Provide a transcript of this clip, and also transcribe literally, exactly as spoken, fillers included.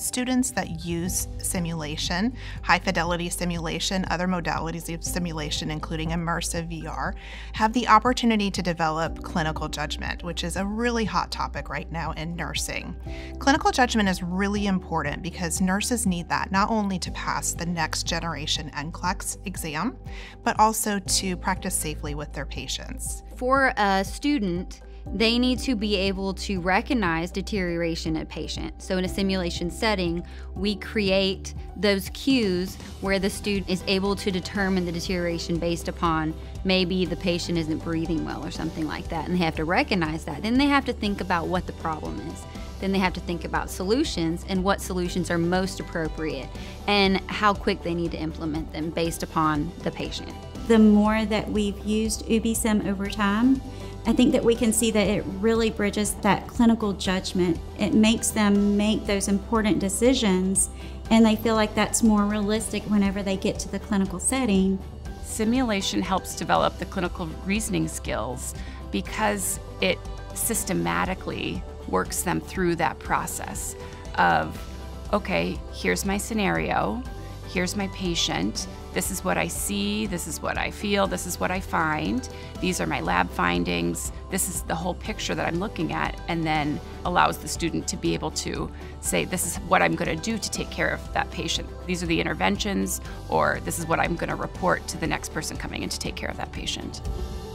Students that use simulation, high fidelity simulation, other modalities of simulation, including immersive V R, have the opportunity to develop clinical judgment, which is a really hot topic right now in nursing. Clinical judgment is really important because nurses need that not only to pass the next generation N C L E X exam, but also to practice safely with their patients. For a student, they need to be able to recognize deterioration in a patient. So in a simulation setting, we create those cues where the student is able to determine the deterioration based upon maybe the patient isn't breathing well or something like that, and they have to recognize that. Then they have to think about what the problem is. Then they have to think about solutions and what solutions are most appropriate and how quick they need to implement them based upon the patient. The more that we've used UbiSim over time, I think that we can see that it really bridges that clinical judgment. It makes them make those important decisions, and they feel like that's more realistic whenever they get to the clinical setting. Simulation helps develop the clinical reasoning skills because it systematically works them through that process of, okay, here's my scenario, here's my patient, this is what I see, this is what I feel, this is what I find, these are my lab findings, this is the whole picture that I'm looking at, and then allows the student to be able to say, this is what I'm going to do to take care of that patient. These are the interventions, or this is what I'm going to report to the next person coming in to take care of that patient.